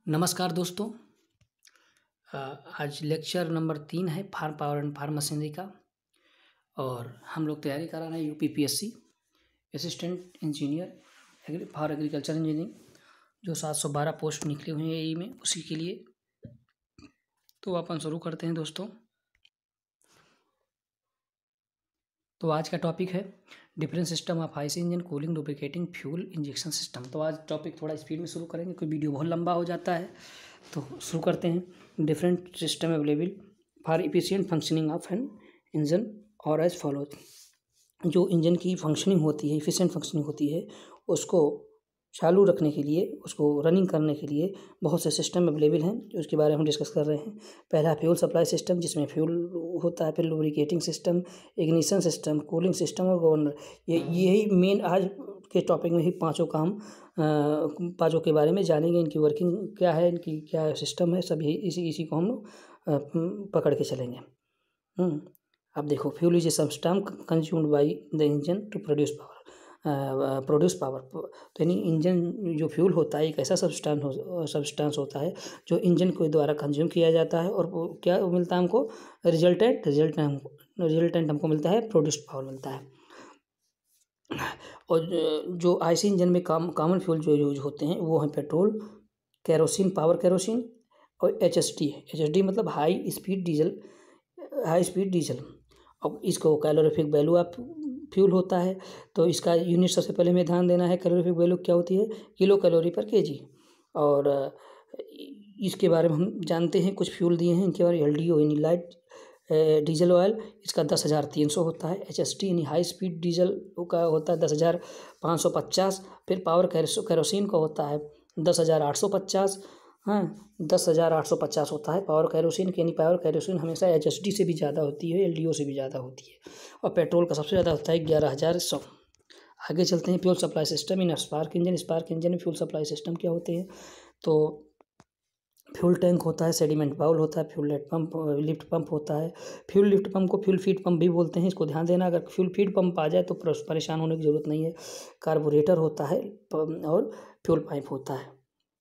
नमस्कार दोस्तों। आज लेक्चर नंबर 3 है farm power and farm machinery का। और हम लोग तैयारी करा रहे हैं UPPSC assistant engineer for agriculture engineering, जो 712 पोस्ट निकले हुए हैं एई में, उसी के लिए। तो अपन शुरू करते हैं दोस्तों। तो आज का टॉपिक है different system of IC engine, cooling, lubricating, fuel injection system. तो आज टॉपिक थोड़ा स्पीड में शुरू करेंगे, कोई वीडियो बहुत लंबा हो जाता है। तो शुरू करते हैं। Different system available for efficient functioning of an engine और एज फॉलोज। जो इंजन की फंक्शनिंग होती है, इफिशिएंट फंक्शनिंग होती है, उसको चालू रखने के लिए, उसको रनिंग करने के लिए बहुत से सिस्टम अवेलेबल हैं, जो उसके बारे में हम डिस्कस कर रहे हैं। पहला फ्यूल सप्लाई सिस्टम, जिसमें फ्यूल होता है। फिर lubricating system, ignition system, cooling system और गवर्नर। यही मेन आज के टॉपिक में ही पांचों का हम पांचों के बारे में जानेंगे। इनकी वर्किंग क्या है, इनकी क्या सिस्टम है, सब इसी को हम लोग पकड़ के चलेंगे। अब देखो, fuel is a substance consumed by the engine to produce power. तो यानी इंजन जो फ्यूल होता है, एक ऐसा सब्सटेंस होता है जो इंजन के द्वारा कंज्यूम किया जाता है, और वो क्या मिलता है हमको? रिजल्टेंट हमको मिलता है, प्रोड्यूस पावर मिलता है। और जो आईसी इंजन में कॉमन फ्यूल जो यूज होते हैं वो हैं पेट्रोल, केरोसिन, पावर केरोसिन और एचएसडी मतलब हाई स्पीड डीजल। अब इसको कैलोरीफिक वैल्यू ऑफ फ्यूल होता है। तो इसका यूनिट सबसे पहले हमें ध्यान देना है। कैलोरीफिक वैल्यू क्या होती है? किलो कैलोरी पर केजी। और इसके बारे में हम जानते हैं, कुछ फ्यूल दिए हैं इनके बारे में। एलडीओ यानी लाइट डीजल ऑयल, इसका 10,300 होता है। एचएसटी यानी हाई स्पीड डीजल का होता है 10,550। फिर पावर केरोसिन का होता है 10,850। 10,850 होता है पावर केरोसिन। यानी पावर केरोसिन हमेशा एचएसडी से भी ज़्यादा होती है, एलडीओ से भी ज़्यादा होती है। और पेट्रोल का सबसे ज़्यादा होता है 11,100। आगे चलते हैं। Fuel supply system in spark engine में फ्यूल सप्लाई सिस्टम क्या होते हैं? तो फ्यूल टैंक होता है, सेडिमेंट बाउल होता है, फ्यूल लिफ्ट पंप होता है। फ्यूल लिफ्ट पंप को फ्यूल फीड पंप भी बोलते हैं, इसको ध्यान देना। अगर फ्यूल फीड पंप आ जाए तो परेशान होने की ज़रूरत नहीं है। कार्बोरेटर होता है और फ्यूल पाइप होता है।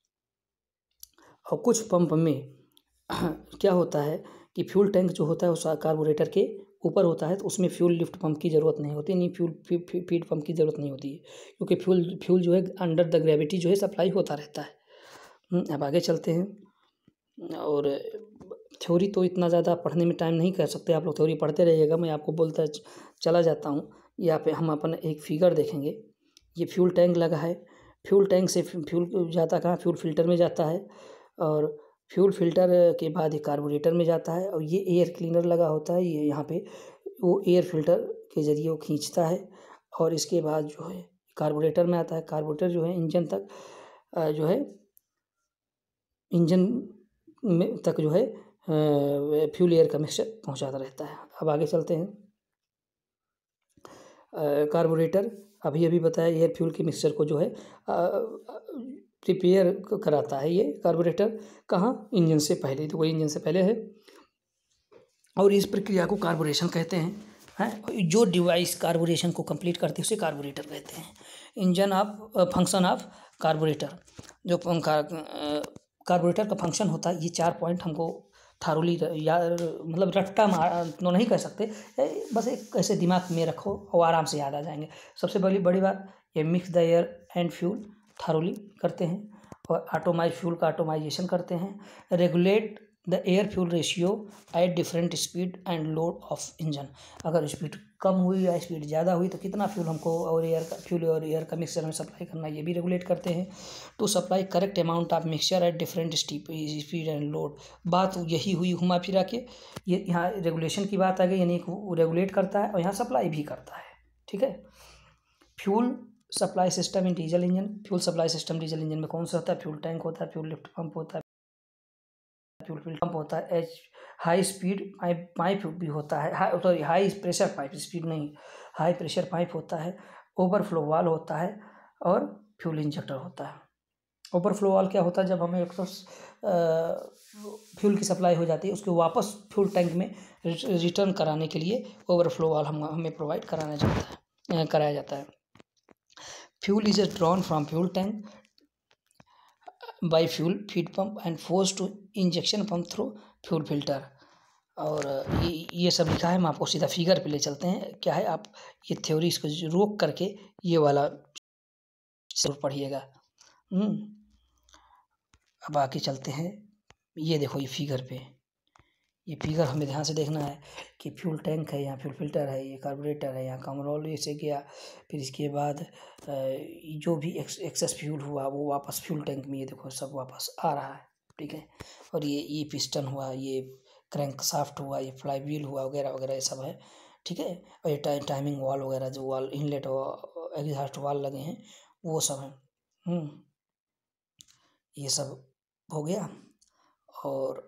और कुछ पंप में क्या होता है कि फ्यूल टैंक जो होता है उस कार्बोरेटर के ऊपर होता है, तो उसमें फ्यूल लिफ्ट पंप की ज़रूरत नहीं होती, नहीं फ्यूल फीड पंप की ज़रूरत नहीं होती है, क्योंकि फ्यूल जो है अंडर द ग्रेविटी जो है सप्लाई होता रहता है। अब आगे चलते हैं। और थ्योरी तो इतना ज़्यादा पढ़ने में टाइम नहीं कर सकते, आप लोग थ्योरी पढ़ते रहिएगा, मैं आपको बोलता चला जाता हूँ। यहाँ पे हम अपन एक फिगर देखेंगे। ये फ्यूल टैंक लगा है। फ्यूल टैंक से फ्यूल जाता कहाँ? फ्यूल फिल्टर में जाता है, और फ्यूल फिल्टर के बाद ये कार्बोरेटर में जाता है। और ये एयर क्लीनर लगा होता है, ये यहाँ पे वो एयर फिल्टर के ज़रिए वो खींचता है, और इसके बाद जो है कार्बोरेटर में आता है। कार्बोरेटर जो है इंजन तक जो है इंजन में तक जो है फ्यूल एयर का मिक्सचर पहुँचाता रहता है। अब आगे चलते हैं। कार्बोरेटर अभी बताया, एयर फ्यूल के मिक्सचर को जो है प्रिपेयर कराता है ये कार्बोरेटर। कहाँ? इंजन से पहले। तो वही इंजन से पहले है, और इस प्रक्रिया को कार्बोरेशन कहते हैं। जो डिवाइस कार्बोरेशन को कंप्लीट करते हैं उसे कार्बोरेटर कहते हैं। इंजन फंक्शन ऑफ कार्बोरेटर, जो कार्बोरेटर का फंक्शन होता है, ये 4 पॉइंट हमको थारोली मतलब रट्टा मार तो नहीं कर सकते, बस एक ऐसे दिमाग में रखो और आराम से याद आ जाएंगे। सबसे बड़ी बात, ये mix the air and fuel thoroughly करते हैं, और ऑटोमाइज फ्यूल का ऑटोमाइजेशन करते हैं। Regulate the air fuel ratio at different speed and load of engine. अगर स्पीड कम हुई या स्पीड ज़्यादा हुई तो कितना फ्यूल हमको और एयर का मिक्सचर में सप्लाई करना, ये भी रेगुलेट करते हैं। To supply correct amount of mixture at different speed and load. बात यही हुई घुमा फिरा के, ये यहाँ रेगुलेशन की बात आ गई, यानी वो रेगुलेट करता है और यहाँ सप्लाई भी करता है। ठीक है। Fuel supply system in diesel engine. Fuel supply system diesel engine में कौन सा होता है? फ्यूल टैंक होता है, फ्यूल लिफ्ट पंप होता है, फ्यूल पंप होता है, हाई स्पीड पाइप भी होता है, हाई प्रेशर पाइप, स्पीड नहीं, हाई प्रेशर पाइप होता है, ओवरफ्लो वाल होता है, और फ्यूल इंजेक्टर होता है। ओवरफ्लो वाल क्या होता है? जब हमें फ्यूल की सप्लाई हो जाती है, उसको वापस फ्यूल टैंक में रिटर्न कराने के लिए ओवरफ्लो वाल हमें प्रोवाइड कराया जाता है। Fuel is drawn from fuel tank. By fuel feed pump and force to injection pump through fuel filter. और ये सब लिखा है। हम आपको सीधा फिगर पे ले चलते हैं। क्या है, आप ये थ्योरी इसको रोक करके ये वाला जरूर पढ़िएगा। अब आगे चलते हैं। ये देखो ये फिगर पे, ये फिगर हमें ध्यान से देखना है कि फ्यूल टैंक है, यहाँ फ्यूल फिल्टर है, ये कार्बोरेटर है, यहाँ कमरोल से गया, फिर इसके बाद जो भी एक्सेस फ्यूल हुआ वो वापस फ्यूल टैंक में, ये देखो सब वापस आ रहा है। ठीक है, और ये पिस्टन हुआ, ये क्रैंक शाफ्ट हुआ, ये फ्लाई व्हील हुआ, वगैरह वगैरह ये सब है। ठीक है, और ये टाइमिंग वाल वगैरह जो वाल इनलेट और एग्जॉस्ट वाल लगे हैं वो सब है। ये सब हो गया। और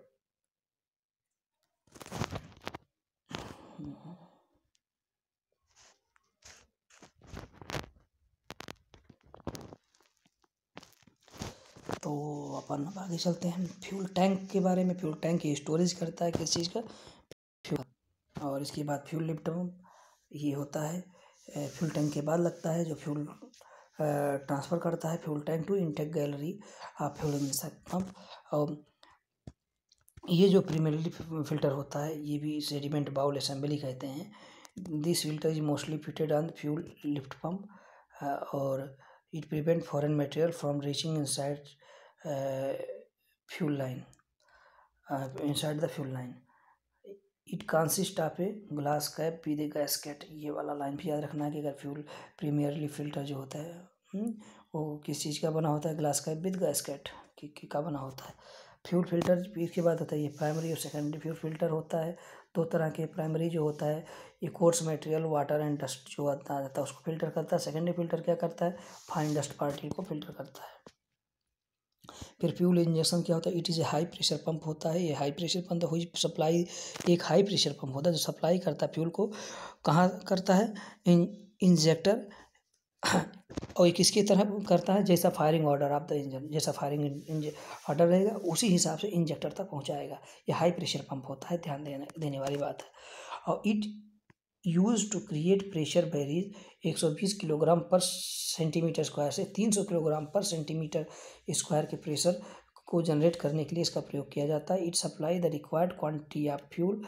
तो अपन अब आगे चलते हैं फ्यूल टैंक के बारे में। फ्यूल टैंक की स्टोरेज करता है किस चीज़ का, फ्यूल। और इसके बाद फ्यूल लिफ्ट पंप ये होता है, फ्यूल टैंक के बाद लगता है, जो फ्यूल ट्रांसफ़र करता है fuel tank to intake gallery fuel injection pump. और ये जो प्राइमरी फिल्टर होता है ये भी सेडिमेंट बाउल असेंबली कहते हैं। This filter is mostly fitted on fuel lift pump और it prevent foreign material from reaching inside fuel line, inside the fuel line. It consists of a glass cap with a gasket। ये वाला line भी याद रखना है कि अगर fuel primarily filter जो होता है वो किस चीज़ का बना होता है, ग्लास कैप विद गैस्केट का बना होता है। फ्यूल फिल्टर इसके बाद होता है ये प्राइमरी और सेकेंडरी फ्यूल फिल्टर होता है। दो तरह के, प्राइमरी जो होता है ये coarse material water and dust जो आता है उसको फिल्टर करता है। सेकेंडरी फिल्टर क्या करता है, फाइन डस्ट पार्टिकल को फिल्टर करता है। फिर फ्यूल इंजेक्शन क्या होता है, it is a high pressure pump होता है। ये हाई प्रेशर पंप हुई सप्लाई, एक हाई प्रेशर पंप होता है जो सप्लाई करता है फ्यूल को। कहाँ करता है, इंजेक्टर और किसकी तरह करता है, जैसा firing order of the engine, जैसा फायरिंग ऑर्डर रहेगा उसी हिसाब से इंजेक्टर तक पहुंचाएगा। ये हाई प्रेशर पंप होता है, ध्यान देने वाली बात है। और it use to create pressure varies 120 kilogram per centimetre square से 300 किलोग्राम पर सेंटीमीटर स्क्वायर के प्रेशर को जनरेट करने के लिए इसका प्रयोग किया जाता है। It supply the required quantity of fuel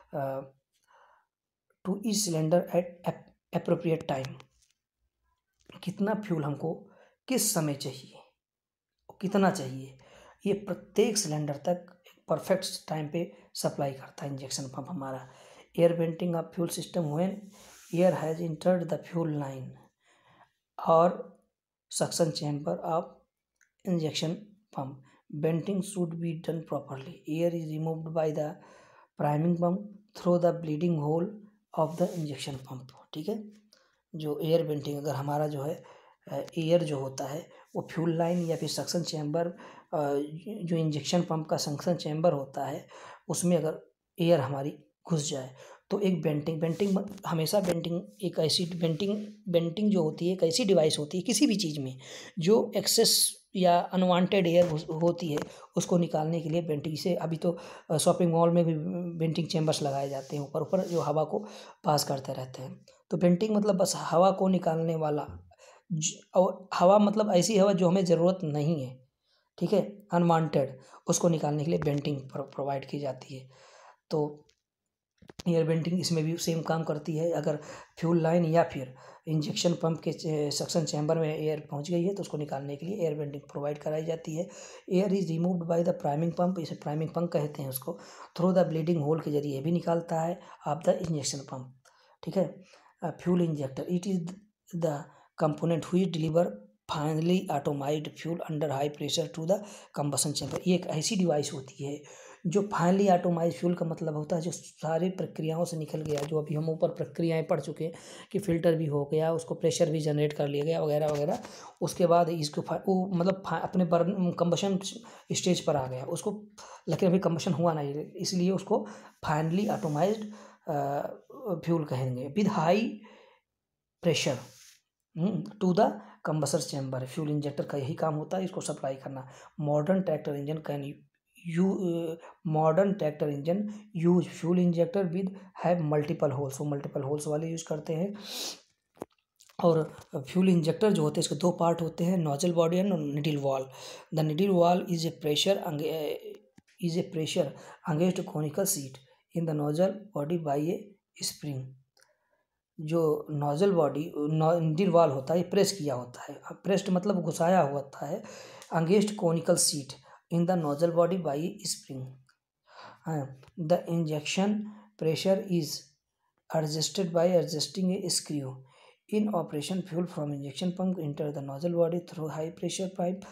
to each cylinder at appropriate time. कितना फ्यूल हमको किस समय चाहिए, कितना चाहिए, ये प्रत्येक सिलेंडर तक परफेक्ट टाइम पे सप्लाई करता है इंजेक्शन पंप हमारा। Air venting of fuel system when air has entered the fuel line और suction chamber of injection pump. Venting should be done properly. Air is removed by the priming pump through the bleeding hole of the injection pump. ठीक है, जो air वेंटिंग, अगर हमारा जो है air जो होता है वो फ्यूल लाइन या फिर सक्शन चैम्बर, जो इंजेक्शन पंप का सक्शन चैम्बर होता है उसमें अगर एयर हमारी घुस जाए तो एक बेंटिंग हमेशा एक ऐसी बेंटिंग जो होती है एक ऐसी डिवाइस होती है किसी भी चीज़ में जो एक्सेस या अनवांटेड एयर होती है उसको निकालने के लिए बेंटिंग से, अभी तो शॉपिंग मॉल में भी बेंटिंग चैम्बर्स लगाए जाते हैं ऊपर ऊपर जो हवा को पास करते रहते हैं। तो बेंटिंग मतलब बस हवा को निकालने वाला, और हवा मतलब ऐसी हवा जो हमें ज़रूरत नहीं है, ठीक है, अनवांटेड, उसको निकालने के लिए बेंटिंग प्रोवाइड की जाती है। तो एयर वेंटिंग इसमें भी सेम काम करती है। अगर फ्यूल लाइन या फिर इंजेक्शन पंप के सक्शन चैम्बर में एयर पहुंच गई है तो उसको निकालने के लिए एयर वेंटिंग प्रोवाइड कराई जाती है। Air is removed by the priming pump, इसे प्राइमिंग पंप कहते हैं उसको, थ्रू द ब्लीडिंग होल के जरिए भी निकालता है ऑफ द इंजेक्शन पंप। ठीक है, fuel injector it is the component हुई deliver finely atomised fuel under high pressure to the combustion chamber. ये एक ऐसी डिवाइस होती है जो फाइनली ऑटोमाइज फ्यूल का मतलब होता है जो सारी प्रक्रियाओं से निकल गया, जो अभी हम ऊपर प्रक्रियाएं पढ़ चुके हैं कि फिल्टर भी हो गया, उसको प्रेशर भी जनरेट कर लिया गया वगैरह वगैरह, उसके बाद इसको वो मतलब अपने बर्न कंबशन स्टेज पर आ गया उसको, लेकिन अभी कंबशन हुआ नहीं इसलिए उसको फाइनली ऑटोमाइज्ड फ्यूल कहेंगे with high pressure to the combustion chamber. Fuel injector का यही काम होता है, इसको सप्लाई करना। Modern tractor engine use fuel injector with have multiple holes, वो मल्टीपल होल्स वाले यूज करते हैं। और फ्यूल इंजेक्टर जो होते हैं इसके दो पार्ट होते हैं, nozzle body and needle valve. The needle valve is a pressure against conical seat in the nozzle body by a spring. जो नोजल बॉडी निडल वॉल होता है ये प्रेस किया होता है, प्रेस्ड मतलब घुसाया हुआ होता है, against conical seat in the nozzle body by spring. The injection pressure is adjusted by adjusting a screw. In operation, fuel from injection pump enter the nozzle body through high pressure pipe.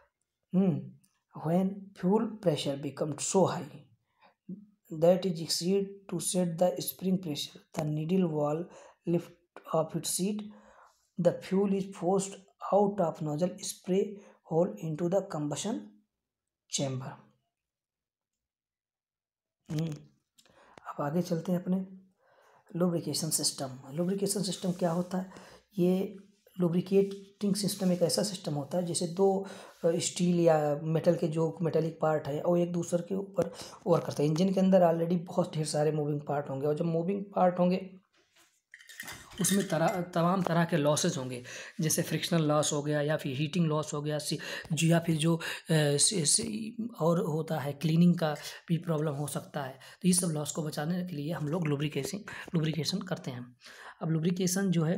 When fuel pressure becomes so high that it exceeds to set the spring pressure, the needle wall lift off its seat. The fuel is forced out of nozzle spray hole into the combustion chamber. अब आगे चलते हैं अपने lubrication system. Lubrication system क्या होता है? ये lubricating system एक ऐसा सिस्टम होता है जैसे दो स्टील या मेटल के जो मेटेलिक पार्ट है और एक दूसरे के ऊपर वर्क करता है। इंजन के अंदर ऑलरेडी बहुत ढेर सारे मूविंग पार्ट होंगे और जब मूविंग पार्ट होंगे उसमें तमाम तरह के लॉसेज होंगे, जैसे फ्रिक्शनल लॉस हो गया या फिर हीटिंग लॉस हो गया, या फिर जो और होता है क्लीनिंग का भी प्रॉब्लम हो सकता है। तो ये सब लॉस को बचाने के लिए हम लोग लुब्रिकेशन करते हैं। अब लुब्रिकेशन जो है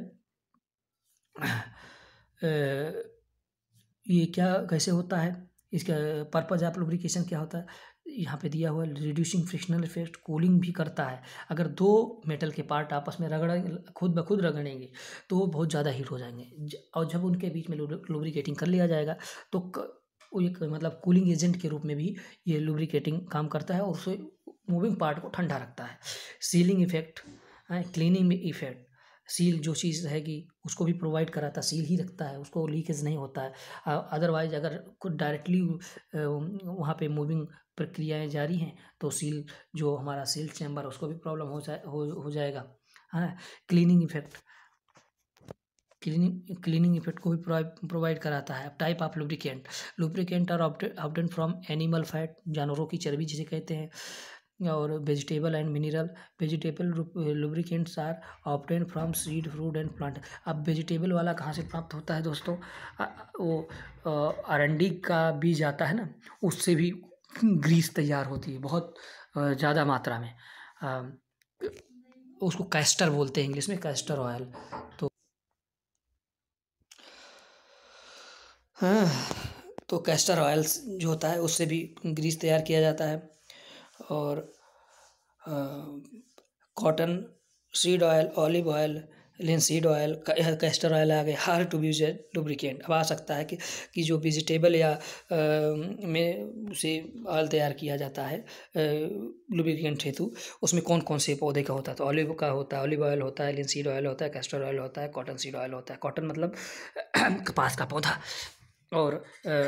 ये क्या कैसे होता है, इसका पर्पज ऑफ लुब्रिकेशन क्या होता है यहाँ पे दिया हुआ है। रिड्यूसिंग फ्रिक्शनल इफेक्ट, कूलिंग भी करता है। अगर दो मेटल के पार्ट आपस में खुद ब खुद रगड़ेंगे तो वो बहुत ज़्यादा हीट हो जाएंगे और जब उनके बीच में लुब्रिकेटिंग कर लिया जाएगा तो वो एक मतलब कूलिंग एजेंट के रूप में भी ये लुब्रिकेटिंग काम करता है और उसे मूविंग पार्ट को ठंडा रखता है। Sealing effect, cleaning effect, seal जो चीज़ रहेगी उसको भी प्रोवाइड कराता है, सील ही रखता है, उसको लीकेज नहीं होता है। अदरवाइज अगर खुद डायरेक्टली वहाँ पे मूविंग प्रक्रियाएं जारी हैं तो सील जो हमारा सील चैम्बर उसको भी प्रॉब्लम हो जाएगा। हाँ, क्लीनिंग इफेक्ट को भी प्रोवाइड कराता है। Type of lubricant are obtain from animal fat, जानवरों की चर्बी जिसे कहते हैं, और vegetable and mineral. Vegetable lubricants are obtain from seed, fruit and plant. अब वेजिटेबल वाला कहाँ से प्राप्त होता है दोस्तों? वो अरंडी का बीज आता है ना, उससे भी ग्रीस तैयार होती है बहुत ज़्यादा मात्रा में। उसको कैस्टर बोलते हैं इंग्लिश में, कैस्टर ऑयल। तो कैस्टर ऑयल जो होता है उससे भी ग्रीस तैयार किया जाता है। और cotton seed oil, olive oil, linseed oil, castor oil आ गए, are to be used as lubricant. अब आ सकता है कि जो वेजिटेबल या में उसे ऑयल तैयार किया जाता है लुब्रिकेंट हेतु, उसमें कौन कौन से पौधे का होता है? तो ऑलिव का होता है, ऑलिव ऑयल होता है, लिनसीड ऑयल होता है, कैस्टर ऑयल होता है, कॉटन सीड ऑयल होता है। कॉटन मतलब कपास का पौधा। और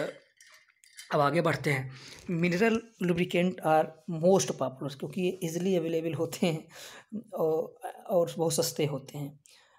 अब आगे बढ़ते हैं। Mineral lubricant are most popular, क्योंकि ये इजीली अवेलेबल होते हैं और बहुत सस्ते होते हैं।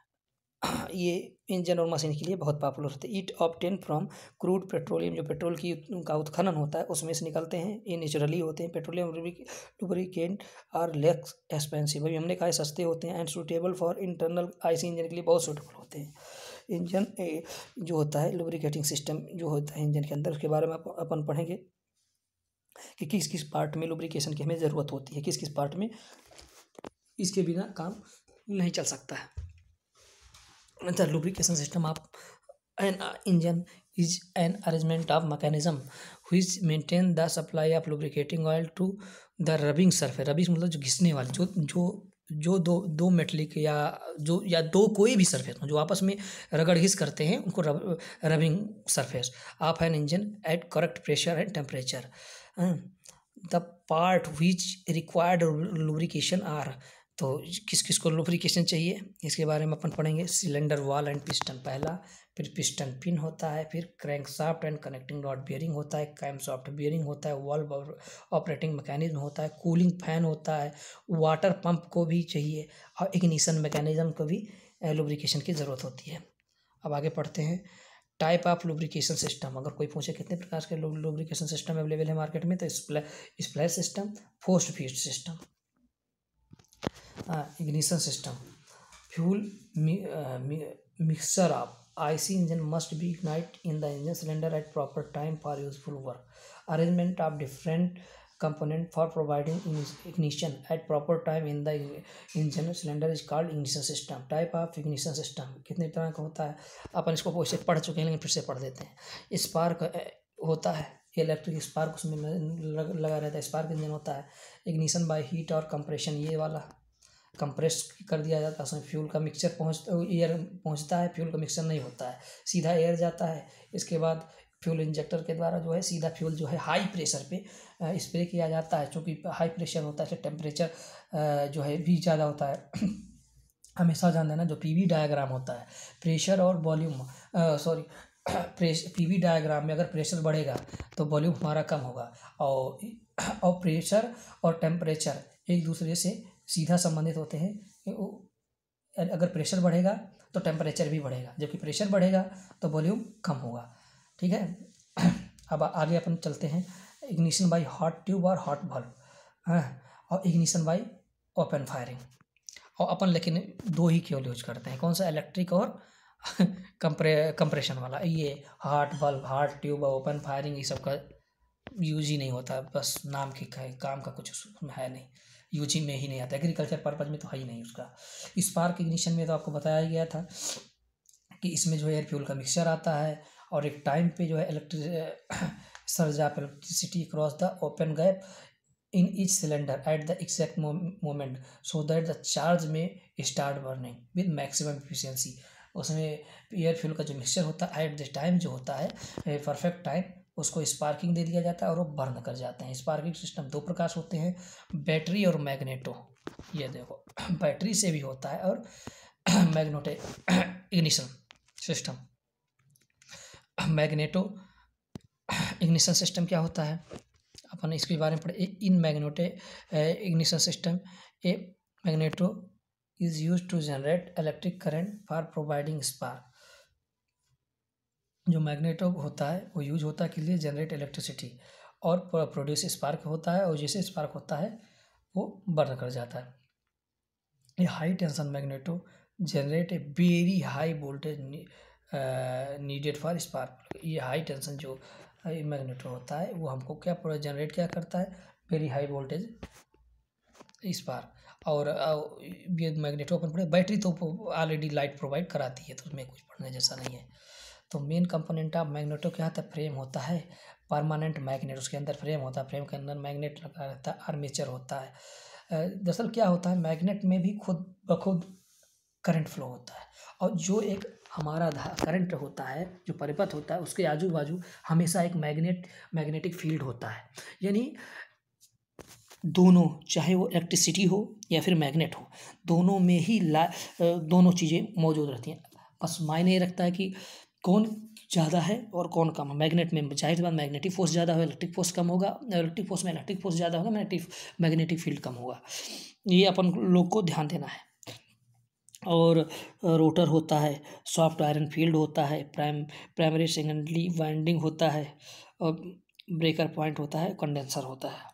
ये इंजन और मशीन के लिए बहुत पॉपुलर होते हैं। It obtain from crude petroleum, जो पेट्रोल का उत्खनन होता है उसमें से निकलते हैं, ये नेचुरली होते हैं। Petroleum lubricant are less expensive, अभी हमने कहा सस्ते होते हैं, and suitable for internal IC engine के लिए बहुत सूटेबल होते हैं। इंजन जो होता है लुब्रिकेटिंग सिस्टम जो होता है इंजन के अंदर, उसके बारे में अपन पढ़ेंगे कि किस किस पार्ट में लुब्रिकेशन की हमें ज़रूरत होती है, किस किस पार्ट में इसके बिना काम नहीं चल सकता है। The lubrication system of an engine is an arrangement of mechanism which maintain the supply of lubricating oil to the rubbing surface। Rubbing मतलब जो घिसने वाले, जो दो मेटलिक या दो कोई भी सरफेस जो आपस में रगड़ घिस करते हैं उनको rubbing surface of an engine at correct pressure and temperature. The part which required lubrication are, तो किस किस को लुब्रिकेशन चाहिए इसके बारे में अपन पढ़ेंगे। सिलेंडर वॉल एंड पिस्टन पहला, फिर पिस्टन पिन होता है, फिर crank shaft and connecting rod bearing होता है, कैम शाफ्ट बियरिंग होता है, वॉल्व ऑपरेटिंग मैकेनिज्म होता है, कूलिंग फैन होता है, वाटर पंप को भी चाहिए, और इग्निशन मैकेनिज्म को भी लुब्रिकेशन की ज़रूरत होती है। अब आगे पढ़ते हैं टाइप ऑफ लुब्रिकेशन सिस्टम। अगर कोई पूछे कितने प्रकार के लुब्रिकेशन सिस्टम अवेलेबल है मार्केट में, तो splash system, forced feed system, ignition system, fuel mixture of IC engine must be ignited in the engine cylinder at proper time for useful work. Arrangement of different component for providing ignition at proper time in the engine cylinder is called ignition system. Type of ignition system कितने तरह का होता है, अपन इसको वैसे पढ़ चुके हैं लेकिन फिर से पढ़ देते हैं. स्पार्क होता है, इलेक्ट्रिक स्पार्क उसमें लगा रहता है. स्पार्क इंजन होता है. इग्निशन बाय हीट और कंप्रेशन, ये वाला कंप्रेस कर दिया जाता है, उसमें फ्यूल का मिक्सचर एयर पहुंचता है, फ्यूल का मिक्सचर नहीं होता है, सीधा एयर जाता है. इसके बाद फ्यूल इंजेक्टर के द्वारा जो है सीधा फ्यूल जो है हाई प्रेशर पे स्प्रे किया जाता है. चूँकि हाई प्रेशर होता है तो टेम्परेचर जो है भी ज़्यादा होता है. हमेशा ध्यान देना, जो पीवी डायग्राम होता है, प्रेशर और वॉल्यूम पीवी डायग्राम में अगर प्रेशर बढ़ेगा तो वॉल्यूम हमारा कम होगा, और प्रेशर और टेम्परेचर एक दूसरे से सीधा संबंधित होते हैं. अगर प्रेशर बढ़ेगा तो टेम्परेचर भी बढ़ेगा, जबकि प्रेशर बढ़ेगा तो वॉल्यूम कम होगा. ठीक है. अब आगे अपन चलते हैं. इग्निशन बाय हॉट ट्यूब और हॉट वाल्व, और इग्निशन बाय ओपन फायरिंग. और अपन लेकिन दो ही केवल यूज करते हैं, कौन सा, इलेक्ट्रिक और कंप्रेशन वाला. ये हॉट वाल्व, हॉट ट्यूब और ओपन फायरिंग ये सब का यूज ही नहीं होता, बस नाम के काम का कुछ है नहीं, यूज ही में ही नहीं आता. एग्रीकल्चर पर्पज में तो है ही नहीं उसका. स्पार्क इग्निशन में तो आपको बताया गया था कि इसमें जो है एयर फ्यूल का मिक्सचर आता है, और एक टाइम पे जो है surge of electricity cross the open gap in each cylinder at the exact moment so that the charge में start burning with maximum efficiency. उसमें एयर फ्यूल का जो मिक्सचर होता है एट द टाइम जो होता है परफेक्ट टाइम, उसको स्पार्किंग दे दिया जाता है और वो बर्न कर जाते हैं. स्पार्किंग सिस्टम दो प्रकार से होते हैं, बैटरी और मैग्नेटो. ये देखो, बैटरी से भी होता है और magneto ignition system. Magneto ignition system क्या होता है, अपन इसके बारे में पढ़े. In magneto ignition system, a magneto is use to generate electric current for providing spark. जो मैग्नेटो होता है वो यूज होता है के लिए जनरेट इलेक्ट्रिसिटी और प्रोड्यूस स्पार्क होता है, और जैसे स्पार्क होता है वो बर्न कर जाता है. ये high tension magneto generate a very high voltage needed for spark. ये हाई टेंशन जो मैग्नेटो होता है वो हमको क्या जनरेट क्या करता है, वेरी हाई वोल्टेज स्पार्क. और ये मैग्नेटो अपन पढ़े. बैटरी तो ऑलरेडी लाइट प्रोवाइड कराती है, तो उसमें कुछ पढ़ने जैसा नहीं है. तो मेन कंपोनेंट ऑफ मैग्नेटो क्या होता है, फ्रेम होता है, परमानेंट मैग्नेट, उसके अंदर फ्रेम होता है, फ्रेम के अंदर मैग्नेट लगा रहता है, आर्मेचर होता है. दरअसल क्या होता है, मैग्नेट में भी खुद ब खुद करंट फ्लो होता है, और जो एक हमारा करंट होता है, जो परिपथ होता है, उसके आजू बाजू हमेशा एक मैग्नेटिक फील्ड होता है. यानी दोनों, चाहे वो इलेक्ट्रिसिटी हो या फिर मैग्नेट हो, दोनों में ही दोनों चीज़ें मौजूद रहती हैं. बस मायने ये रखता है कि कौन ज़्यादा है और कौन कम है. मैग्नेट में जाहिर बात मैग्नेटिक फोर्स ज़्यादा हो, इलेक्ट्रिक फोर्स कम होगा, इलेक्ट्रिक फोर्स में इलेक्ट्रिक फोर्स ज़्यादा होगा, मैग्नेटिक फील्ड कम होगा. ये अपन लोग को ध्यान देना है. और रोटर होता है, सॉफ्ट आयरन फील्ड होता है, प्राइमरी सेकेंडरी वाइंडिंग होता है, और ब्रेकर पॉइंट होता है, कंडेंसर होता है.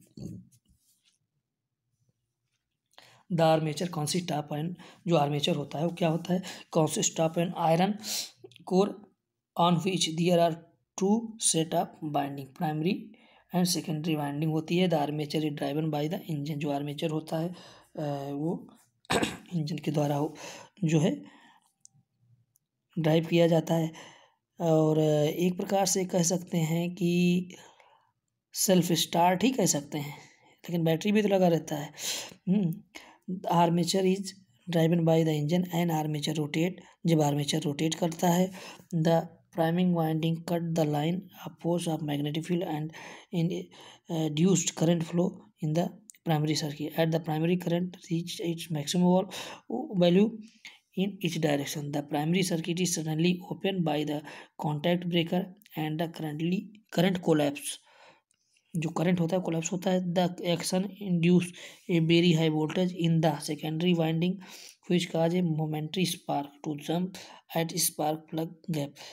The armature consist of an, जो आर्मेचर होता है वो क्या होता है, consist of an iron core on which there are two set of binding, primary and secondary winding होती है. The armature is driven by the engine. जो आर्मेचर होता है वो इंजन के द्वारा जो है ड्राइव किया जाता है. और एक प्रकार से कह सकते हैं कि सेल्फ स्टार्ट ही कह सकते हैं, लेकिन बैटरी भी तो लगा रहता है. Armature is driven by the engine and armature rotate. जब आर्मेचर रोटेट करता है, the priming winding cut the line of force of magnetic field and induced current flow in the primary circuit. At the primary current reach its maximum value in each direction, the primary circuit is suddenly opened by the contact breaker and the current collapse. जो current होता है collapse होता है. The action induce a very high voltage in the secondary winding which cause a momentary spark to jump at spark plug gap.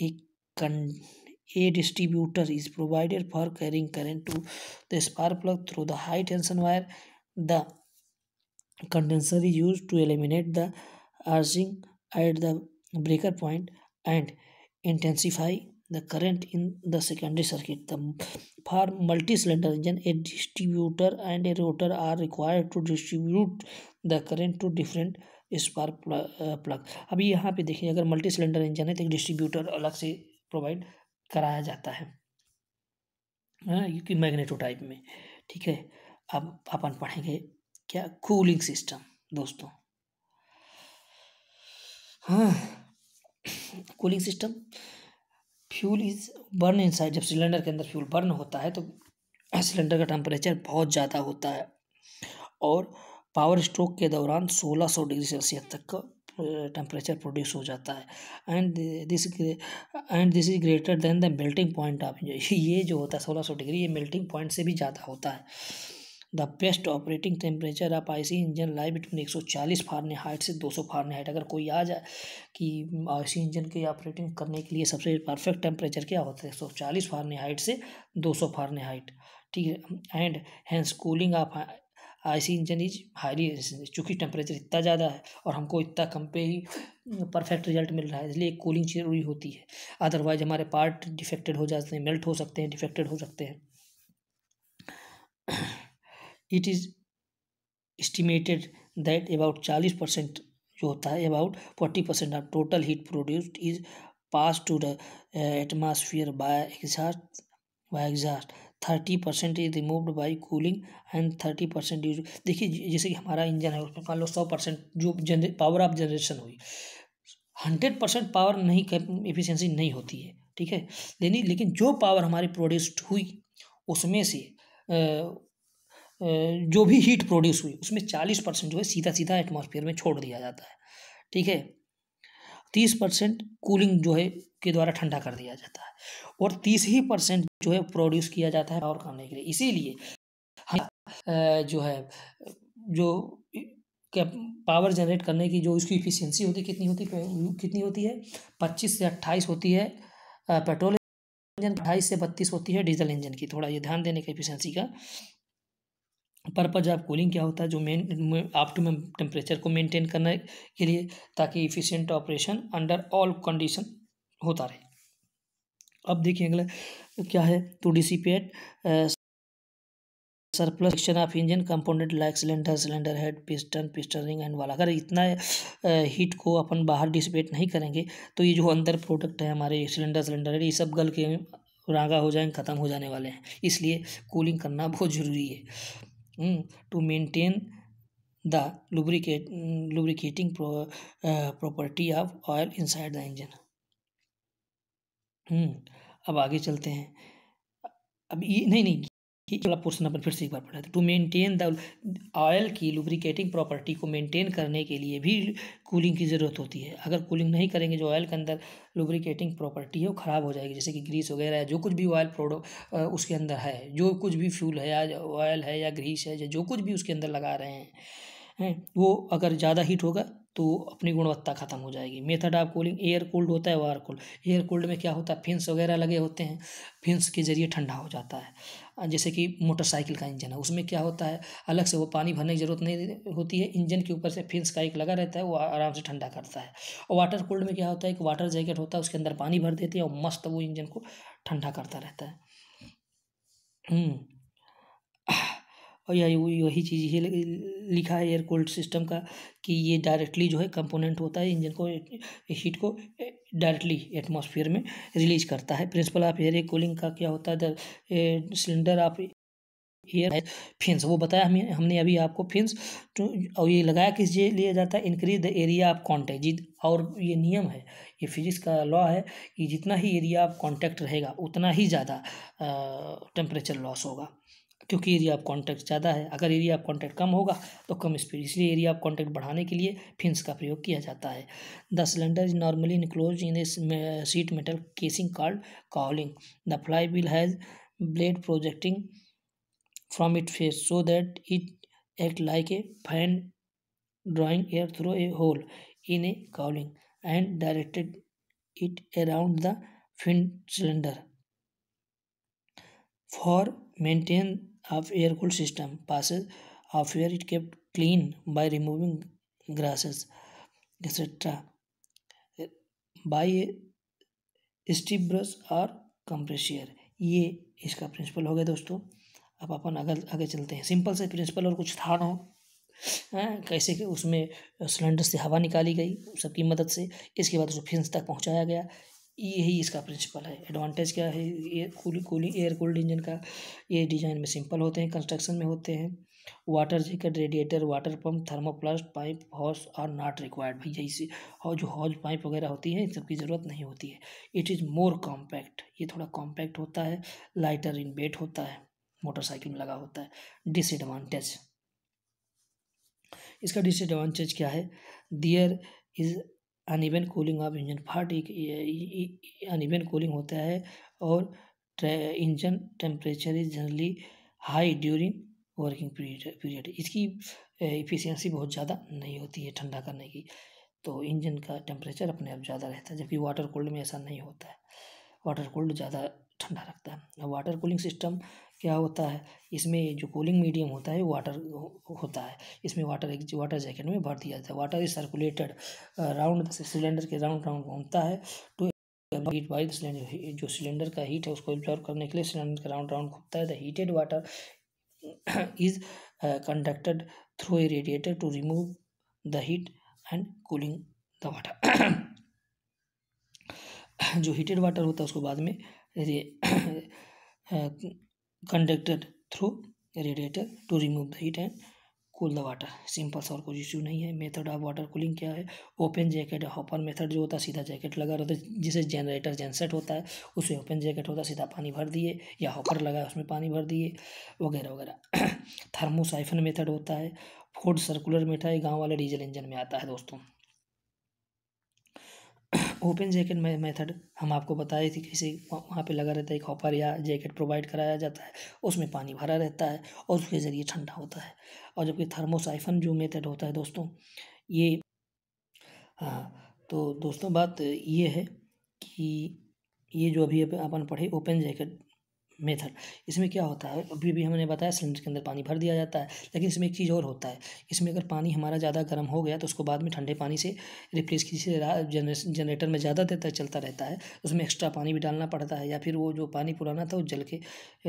A distributor is provided for carrying current to the spark plug through the high tension wire. The condenser is used to eliminate the arcing at the breaker point and intensify the current in the secondary circuit. For multi-cylinder engine, a distributor and a rotor are required to distribute the current to different spark plug. अभी यहाँ पे देखिए, अगर multi cylinder engine है तो एक distributor अलग से प्रोवाइड कराया जाता है, क्योंकि मैग्नेटो टाइप में। ठीक है, अब अपन पढ़ेंगे क्या, कूलिंग सिस्टम दोस्तों। हाँ, cooling system, fuel is burn inside. जब सिलेंडर के अंदर फ्यूल बर्न होता है तो सिलेंडर का टेम्परेचर बहुत ज़्यादा होता है और पावर स्ट्रोक के दौरान 1600 डिग्री सेल्सियस तक का टेम्परेचर प्रोड्यूस हो जाता है। And this is greater than the melting point of, ये जो होता है 1600 डिग्री, ये मेल्टिंग पॉइंट से भी ज़्यादा होता है। The best operating temperature of IC engine lie between 140 Fahrenheit से 200 फारेनहाइट। अगर कोई आ जाए कि आईसी इंजन की ऑपरेटिंग करने के लिए सबसे परफेक्ट टेम्परेचर क्या होता है, 140 फारेनहाइट से 200 फारेनहाइट। ठीक है, and hence cooling of IC engine is highly, चूँकि टेम्परेचर इतना ज़्यादा है और हमको इतना कम पे ही परफेक्ट रिजल्ट मिल रहा है, इसलिए कूलिंग जरूरी होती है। अदरवाइज हमारे पार्ट डिफेक्टेड हो जाते हैं, मेल्ट हो सकते हैं, डिफेक्टेड हो सकते हैं। It is estimated that about 40% जो होता है, about 40% of total heat produced is pass to the atmosphere by exhaust 30% is removed by cooling and 30% use. देखिए, जैसे कि हमारा इंजन है, उसमें मान लो 100% जो पावर ऑफ जनरेशन हुई, 100% पावर नहीं, एफिशिएंसी नहीं होती है। ठीक है, लेकिन जो पावर हमारी प्रोड्यूस्ड हुई उसमें से जो भी हीट प्रोड्यूस हुई उसमें 40% जो है सीधा सीधा एटमॉस्फेयर में छोड़ दिया जाता है। ठीक है, 30% कूलिंग जो है के द्वारा ठंडा कर दिया जाता है और 30% जो है प्रोड्यूस किया जाता है पावर करने के लिए। इसीलिए जो है, जो क्या पावर जनरेट करने की जो उसकी इफिशियंसी होती है, कितनी होती है, 25 से 28 होती है पेट्रोल इंजन, 28 से 32 होती है डीजल इंजन की। थोड़ा ये ध्यान देने का इफिशियंसी का। पर्पज ऑफ कूलिंग क्या होता है, जो मेन ऑप्टिमम टेम्परेचर को मेंटेन करने के लिए, ताकि efficient operation under all condition होता रहे। अब देखिए अगला क्या है, to dissipate surplus section of engine component like cylinder head, piston ring and wall. अगर इतना हीट को अपन बाहर डिसिपेट नहीं करेंगे तो ये जो अंदर प्रोडक्ट है हमारे सिलेंडर हेड, ये सब गल के रागा हो जाएंगे, ख़त्म हो जाने वाले हैं। इसलिए कूलिंग करना बहुत ज़रूरी है to maintain the lubricating property of oil inside the engine। अब आगे चलते हैं। अब ये नहीं, ये वाला पोर्शन अपन फिर से एक बार पढ़ा था। टू मेंटेन द ऑयल की लुब्रिकेटिंग प्रॉपर्टी को मेंटेन करने के लिए भी कूलिंग की ज़रूरत होती है। अगर कूलिंग नहीं करेंगे, जो ऑयल के अंदर लुब्रिकेटिंग प्रॉपर्टी है वो ख़राब हो जाएगी। जैसे कि ग्रीस वगैरह है, जो कुछ भी ऑयल प्रोडक्ट उसके अंदर है, जो कुछ भी फ्यूल है या ऑयल है या ग्रीस है, या जो कुछ भी उसके अंदर लगा रहे हैं वो अगर ज़्यादा हीट होगा तो अपनी गुणवत्ता खत्म हो जाएगी। Method of cooling, air cooled होता है, वाटर कूल्ड। एयर कूल्ड में क्या होता है, फिन्स वगैरह लगे होते हैं, फिन्स के जरिए ठंडा हो जाता है। जैसे कि मोटरसाइकिल का इंजन है, उसमें क्या होता है, अलग से वो पानी भरने की जरूरत नहीं होती है, इंजन के ऊपर से फिन्स का एक लगा रहता है, वो आराम से ठंडा करता है। और वाटर कूल्ड में क्या होता है, एक वाटर जैकेट होता है, उसके अंदर पानी भर देते हैं और मस्त वो इंजन को ठंडा करता रहता है। और यही वही चीज़ ये लिखा है एयर कूल्ड सिस्टम का, कि ये डायरेक्टली जो है कंपोनेंट होता है, इंजन को हीट को डायरेक्टली एटमॉस्फेयर में रिलीज करता है। प्रिंसिपल ऑफ एयर कूलिंग का क्या होता है, सिलेंडर ऑफ एयर है फिन्स, वो बताया हमने अभी आपको फिन्स। तो और ये लगाया किस लिए जाता है, increase the area of contact. और ये नियम है, ये फिजिक्स का लॉ है कि जितना ही एरिया ऑफ कॉन्टैक्ट रहेगा उतना ही ज़्यादा टेम्परेचर लॉस होगा, क्योंकि एरिया ऑफ कॉन्टैक्ट ज़्यादा है। अगर एरिया ऑफ कॉन्टैक्ट कम होगा तो कम स्पीड, इसलिए एरिया ऑफ कॉन्टैक्ट बढ़ाने के लिए फिन्स का प्रयोग किया जाता है। The cylinder is normally enclose in a sheet metal casing called cowling. The fly wheel has blade projecting from its face so that it act like a fan drawing air through a hole in a cowling and directed it around the fin cylinder. For maintenance of air cooled system, passes of air it kept clean by removing grasses, etc. By stiff brush और compressor, ये इसका principal हो गया दोस्तों। अब अपन आगे चलते हैं। सिंपल से प्रिंसिपल और कुछ था ना, कैसे कि उसमें सिलेंडर से हवा निकाली गई सबकी मदद से, इसके बाद उसको फिंस तक पहुंचाया गया, यही इसका प्रिंसिपल है। एडवांटेज क्या है, ये कूलिंग एयर कूल्ड इंजन का, ये डिजाइन में सिंपल होते हैं, कंस्ट्रक्शन में होते हैं। Water jacket, radiator, water pump, thermoplast, pipe, hose are not required. भैया इसी और जो हॉज पाइप वगैरह होती है इन सबकी ज़रूरत नहीं होती है। इट इज़ मोर कॉम्पैक्ट, ये थोड़ा कॉम्पैक्ट होता है, लाइटर इन वेट होता है, मोटरसाइकिल में लगा होता है। डिसएडवांटेज, इसका डिसएडवांटेज क्या है, there is uneven cooling of engine part, uneven cooling होता है और engine temperature is generally high during working period. इसकी इफिशियंसी बहुत ज़्यादा नहीं होती है ठंडा करने की, तो इंजन का टेम्परेचर अपने आप ज़्यादा रहता है, जबकि वाटर कूल्ड में ऐसा नहीं होता है, वाटर कूल्ड ज़्यादा ठंडा रखता है। वाटर कूलिंग सिस्टम क्या होता है, इसमें जो कूलिंग मीडियम होता है वाटर होता है, इसमें वाटर जैकेट में भर दिया जाता है। Water is circulated round cylinder के राउंड राउंड घूमता है to heat by the cylinder, जो सिलेंडर का हीट है उसको एब्जॉर्व करने के लिए सिलेंडर का राउंड राउंड घूमता है। The heated water is conducted through a radiator to remove the heat and cooling the water. जो हीटेड वाटर होता है उसको बाद में conducted through radiator to remove the heat and cool the water. Simple सा, और कुछ इश्यू नहीं है। मेथड ऑफ वाटर कूलिंग क्या है, ओपन जैकेट हॉपर मेथड जो होता है, सीधा जैकेट लगा रहता है, जिसे जनरेटर जेनसेट होता है उसमें ओपन जैकेट होता है, सीधा पानी भर दिए, या हॉपर लगा उसमें पानी भर दिए वगैरह वगैरह। थर्मोसाइफन मेथड होता है, फोर्ड सर्कुलर मेथड गाँव वाले डीजल इंजन में आता है दोस्तों। ओपन जैकेट मेथड हम आपको बताए थे, कैसे वहाँ पे लगा रहता है एक हॉपर या जैकेट प्रोवाइड कराया जाता है, उसमें पानी भरा रहता है और उसके ज़रिए ठंडा होता है। और जबकि थर्मोसाइफन जो मेथड होता है दोस्तों, ये तो दोस्तों बात ये है कि ये जो अभी अपन पढ़े ओपन जैकेट मेथड, इसमें क्या होता है, अभी भी हमने बताया सिलेंडर के अंदर पानी भर दिया जाता है, लेकिन इसमें एक चीज़ और होता है, इसमें अगर पानी हमारा ज़्यादा गर्म हो गया तो उसको बाद में ठंडे पानी से रिप्लेस कीजिए। जनरेटर में ज़्यादा देर तक चलता रहता है, उसमें एक्स्ट्रा पानी भी डालना पड़ता है, या फिर वो जो पानी पुराना था वो जल के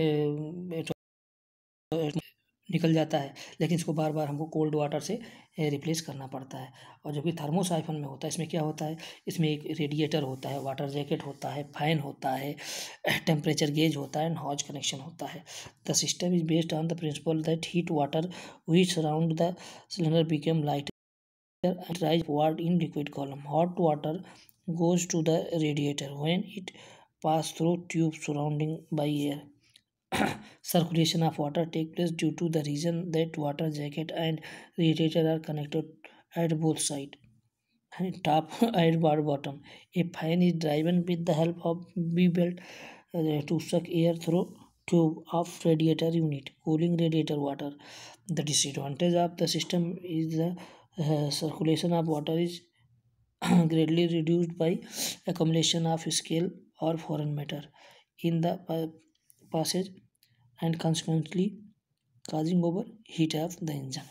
निकल जाता है, लेकिन इसको बार बार हमको कोल्ड वाटर से रिप्लेस करना पड़ता है। और जो कि थर्मोसाइफन में होता है, इसमें क्या होता है, इसमें एक रेडिएटर होता है, वाटर जैकेट होता है, फैन होता है, टेम्परेचर गेज होता है एंड हॉज कनेक्शन होता है। The system is based on the principle that heat water which surround the cylinder become lighter and rise forward in liquid column. Hot water goes to the radiator when it pass through tubes surrounding by air. Circulation of water take place due to the reason that water jacket and radiator are connected at both sides and top and bottom. A fan is driven with the help of B belt to suck air through tube of radiator unit, cooling radiator water. The disadvantage of the system is the circulation of water is greatly reduced by accumulation of scale or foreign matter in the passage and consequently causing overheat of the engine.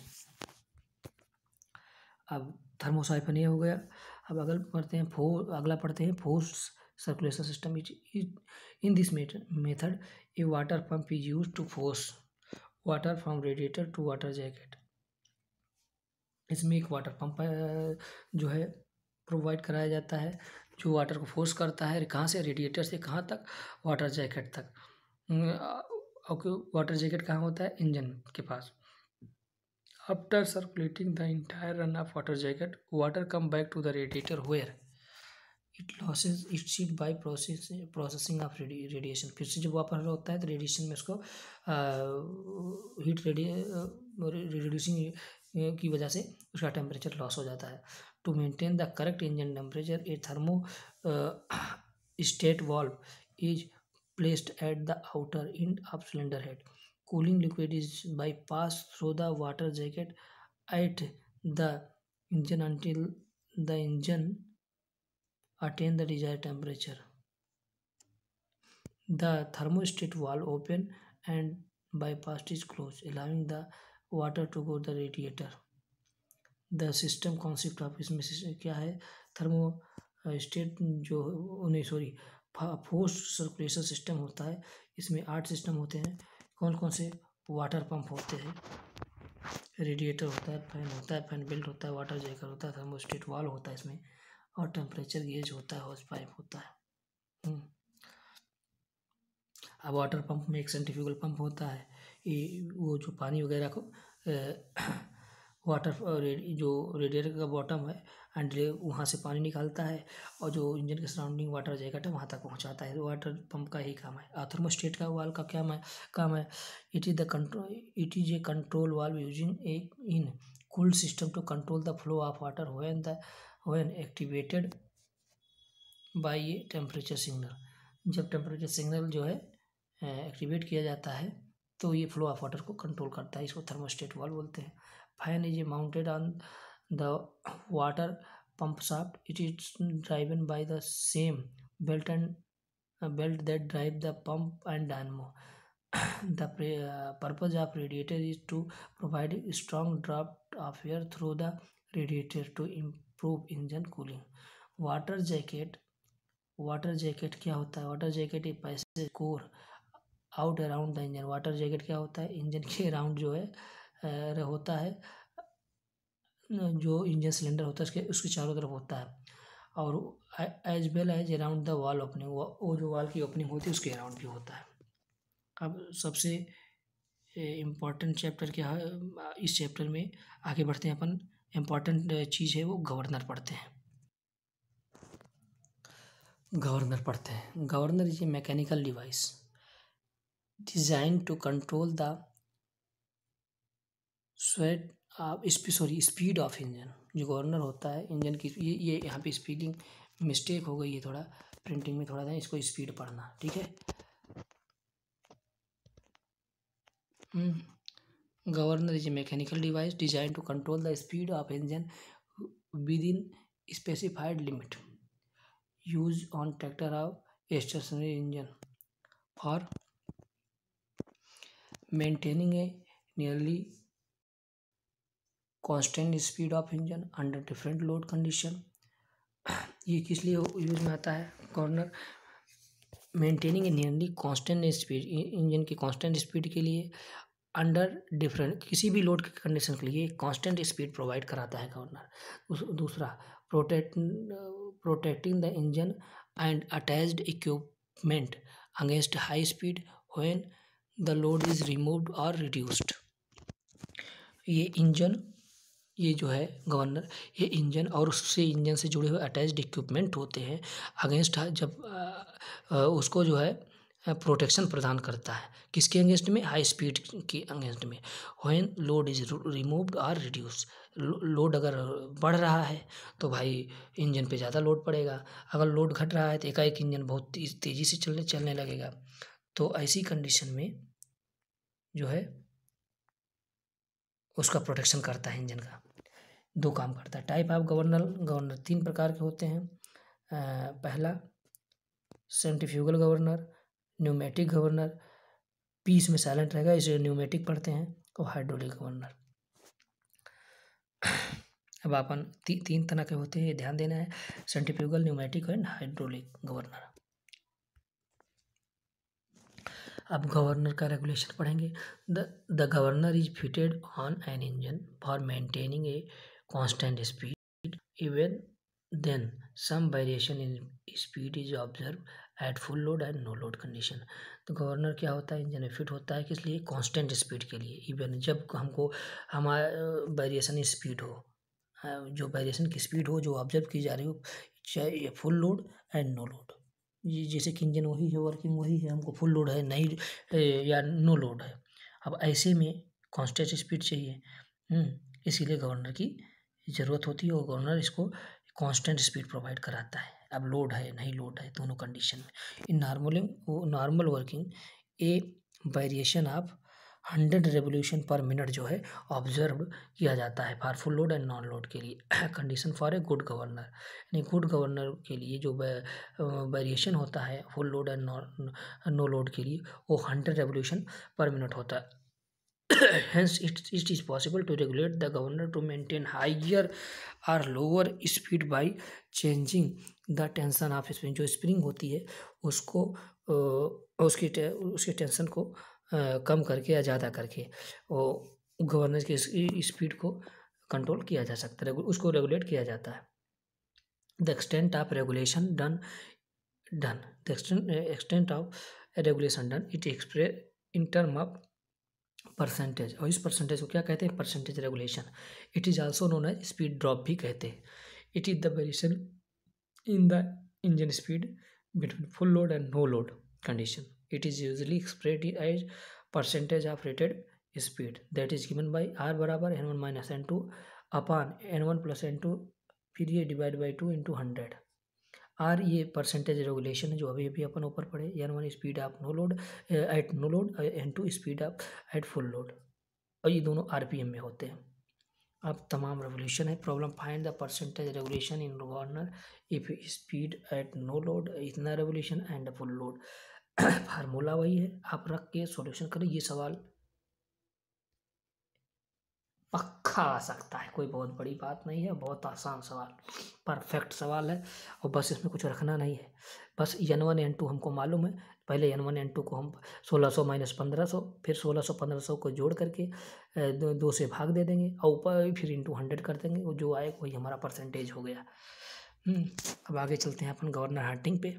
अब thermosiphon ये हो गया। अब अगला पढ़ते हैं force circulation system. In this method a water pump is use to force water from radiator to water jacket. इसमें एक वाटर पंप जो है प्रोवाइड कराया जाता है, जो वाटर को फोर्स करता है, कहाँ से, रेडिएटर से कहाँ तक, वाटर जैकेट तक। वाटर जैकेट कहाँ होता है, इंजन के पास। After circulating the entire run of water jacket, water come back to the radiator where it loses its heat by processing of radiation. फिर से जब वापस होता है तो रेडिएशन में उसको हीट रिड्यूसिंग की वजह से उसका टेम्परेचर लॉस हो जाता है। To maintain the correct engine temperature a thermostat valve is placed at the outer end of cylinder head. Cooling liquid is bypassed through the water jacket at the engine until the engine attain the desired temperature. The thermostat valve open and bypass is closed, allowing the water to go to the radiator. The system concept of इसमें क्या है, state जो नहीं sorry force circulation system होता है, इसमें 8 system होते हैं। कौन कौन से? वाटर पंप होते हैं, रेडिएटर होता है, फैन होता है, फैन बेल्ट होता है, वाटर जैकर होता है, थर्मोस्टेट वाल्व होता है इसमें, और टेम्परेचर गेज होता है, हॉस पाइप होता है। अब वाटर पंप में एक सेंट्रीफ्यूगल पंप होता है, ये वो जो पानी वगैरह को वाटर जो रेडिएटर का बॉटम है एंड वहाँ से पानी निकालता है और जो इंजन के सराउंडिंग वाटर जैकेट है वहाँ तक पहुँचाता है। वाटर पंप का यही काम है। थर्मोस्टेट का वाल्व का क्या काम है? It is a control valve using a in cooled system to control the flow of water when activated by a temperature signal. जब टेम्परेचर सिग्नल जो है एक्टिवेट किया जाता है तो ये फ्लो ऑफ वाटर को कंट्रोल करता है, इसको थर्मोस्टेट वाल्व बोलते हैं। Fan is mounted on the water pump shaft, it is driven by the same belt that drive the pump and dynamo. The purpose of radiator is to provide a strong draft of air through the radiator to improve engine cooling. Water jacket क्या होता है? Water jacket एक passage core out around the engine. Water jacket क्या होता है? Engine के around जो है होता है, जो इंजन सिलेंडर होता है उसके चारों तरफ होता है, और as well as around the wall opening, वो जो वॉल की ओपनिंग होती है उसके अराउंड भी होता है। अब सबसे इम्पॉर्टेंट चैप्टर क्या है? इस चैप्टर में आगे बढ़ते हैं अपन। इम्पॉर्टेंट चीज़ है वो गवर्नर पढ़ते हैं। Governor is a mechanical device design to control the speed of engine. जो गवर्नर होता है इंजन की, ये यहाँ पे स्पीडिंग मिस्टेक हो गई है, थोड़ा प्रिंटिंग में थोड़ा सा इसको स्पीड पढ़ना, ठीक है। Governor is a mechanical device design to control the speed of engine within specified limit, use on tractor of stationary engine for maintaining a nearly constant speed of engine under different load condition. ये किस लिए use में आता है? Governor maintaining a nearly constant speed, engine की constant speed के लिए under different किसी भी लोड के कंडीशन के लिए कांस्टेंट स्पीड प्रोवाइड कराता है गवर्नर। दूसरा, protecting the engine and attached equipment against high speed when the load is removed और रिड्यूस्ड। ये जो है गवर्नर, ये इंजन और उससे इंजन से जुड़े हुए अटैच्ड इक्विपमेंट होते हैं अगेंस्ट, जब उसको जो है प्रोटेक्शन प्रदान करता है। किसके अगेंस्ट में? हाई स्पीड के अगेंस्ट में। व्हेन लोड इज रिमूव्ड और रिड्यूस, लोड अगर बढ़ रहा है तो भाई इंजन पे ज़्यादा लोड पड़ेगा, अगर लोड घट रहा है तो एकाएक इंजन बहुत तेज़ी से चलने लगेगा। तो ऐसी कंडीशन में जो है उसका प्रोटेक्शन करता है, इंजन का दो काम करता है। टाइप ऑफ गवर्नर 3 प्रकार के होते हैं। पहला centrifugal governor, pneumatic governor, P इसमें साइलेंट रहेगा इसे न्यूमेटिक पढ़ते हैं, और हाइड्रोलिक गवर्नर। अब अपन 3 तरह के होते हैं, ये ध्यान देना है, centrifugal, pneumatic and hydraulic governor. अब गवर्नर का रेगुलेशन पढ़ेंगे। The governor is fitted on an engine for maintaining a constant speed, even then some variation in speed is observe at full load and no load condition. तो governor क्या होता है? Engine में fit होता है किस लिए? कांस्टेंट स्पीड के लिए। इवन जब हमको हमारा वेरिएशन स्पीड हो, जो वेरिएशन की स्पीड हो जो ऑब्जर्व की जा रही हो, चाहे full load and no load, ये जैसे कि इंजन वही है, वर्किंग वही है, हमको फुल लोड है नहीं या नो लोड है, अब ऐसे में कांस्टेंट स्पीड चाहिए, इसीलिए गवर्नर की ज़रूरत होती है और गवर्नर इसको कांस्टेंट स्पीड प्रोवाइड कराता है। अब लोड है नहीं लोड है दोनों कंडीशन में। In normal working a variation of 100 revolution per minute जो है ऑब्जर्व किया जाता है for full load and non load के लिए। Condition for a good governor, यानी गुड गवर्नर के लिए जो वेरिएशन होता है full load and no load के लिए वो 100 रेवोल्यूशन पर मिनट होता है। Hence, it is possible to regulate the governor to maintain higher or lower speed by changing the tension of spring. जो स्प्रिंग होती है उसको उसके टेंशन को कम करके या ज़्यादा करके वो गवर्नर की स्पीड को कंट्रोल किया जा सकता है, उसको रेगुलेट किया जाता है. The extent of regulation done the extent of regulation done it express in term of percentage, और इस परसेंटेज को क्या कहते हैं? Percentage regulation. It is also known as speed drop भी कहते हैं. It is the variation in the engine speed between full load and no load condition. It is usually expressed as percentage of rated speed that is given by R बराबर n1 minus n2 upon n1 plus n2 फिर ये divide by 2 into 100. R ये percentage regulation है जो अभी अपन ऊपर पढ़े. n1 speed of no load at no load, n2 speed of at full load, और ये दोनों आरपीएम में होते हैं. अब तमाम रेगुलेशन है. Problem find the percentage regulation in governor if speed at no load इतना regulation and full load. Formula वही है, आप रख के सॉल्यूशन करें. ये सवाल पक्का आ सकता है, कोई बहुत बड़ी बात नहीं है, बहुत आसान सवाल, परफेक्ट सवाल है. और बस इसमें कुछ रखना नहीं है. बस n1 n2 हमको मालूम है. पहले n1 n2 को हम 1600 माइनस 1500 फिर 1600 1500 को जोड़ करके 2 से भाग दे देंगे और ऊपर फिर इंटू 100 कर देंगे. वो जो आए वही हमारा परसेंटेज हो गया. अब आगे चलते हैं अपन गवर्नर हंटिंग पे.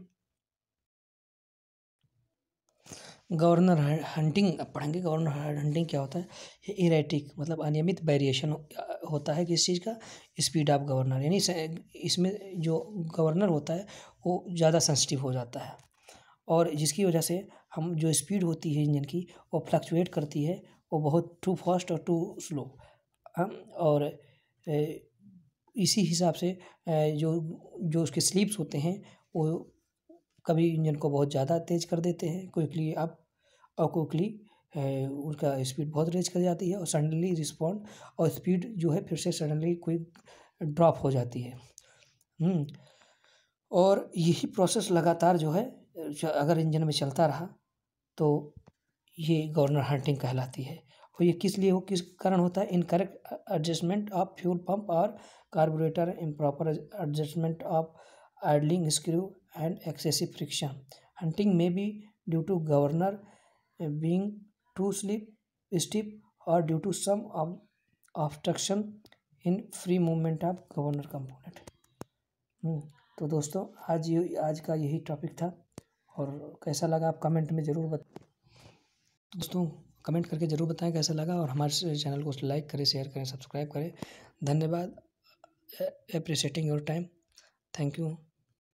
गवर्नर हंटिंग पढ़ेंगे. गवर्नर हंटिंग क्या होता है? इरेटिक मतलब अनियमित वेरिएशन होता है किस चीज़ का? Speed of governor. यानी इसमें जो गवर्नर होता है वो ज़्यादा सेंसिटिव हो जाता है और जिसकी वजह से हम जो स्पीड होती है इंजन की वो फ्लक्चुएट करती है. वो बहुत टू फास्ट और टू स्लो. और इसी हिसाब से जो उसके स्लीप्स होते हैं वो कभी इंजन को बहुत ज़्यादा तेज़ कर देते हैं क्विकली अप और क्विकली उनका स्पीड बहुत रेज कर जाती है और सडनली रिस्पॉन्ड और स्पीड जो है फिर से सडनली क्विक ड्रॉप हो जाती है. और यही प्रोसेस लगातार जो है अगर इंजन में चलता रहा तो ये गवर्नर हंटिंग कहलाती है. और ये किस लिए किस कारण होता है? Incorrect adjustment of fuel pump और carburettor, improper adjustment of idling screw and excessive friction. Hunting may be due to governor being too stiff or due to some obstruction in free movement of governor component. तो दोस्तों आज का यही topic था और कैसा लगा आप कमेंट में ज़रूर दोस्तों कमेंट करके ज़रूर बताएं कैसा लगा और हमारे चैनल को लाइक करें, शेयर करें, सब्सक्राइब करें. धन्यवाद. Appreciating your time. Thank you.